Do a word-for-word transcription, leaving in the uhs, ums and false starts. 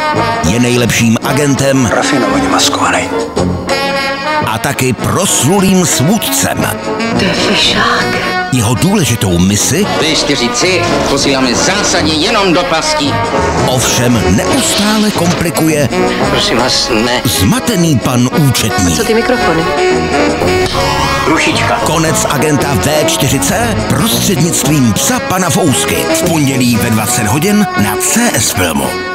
Je nejlepším agentem rafinovaně maskovaný. A taky proslulým svůdcem. To je fešák. Jeho důležitou misi P čtyři C posíláme zásadně jenom do pastí. ovšem neustále komplikuje Prosím vás, ne. zmatený pan účetní. Co ty mikrofony? Rušička. Konec agenta V čtyři C prostřednictvím psa pana Fousky. V pondělí ve dvacet hodin na C S Filmu.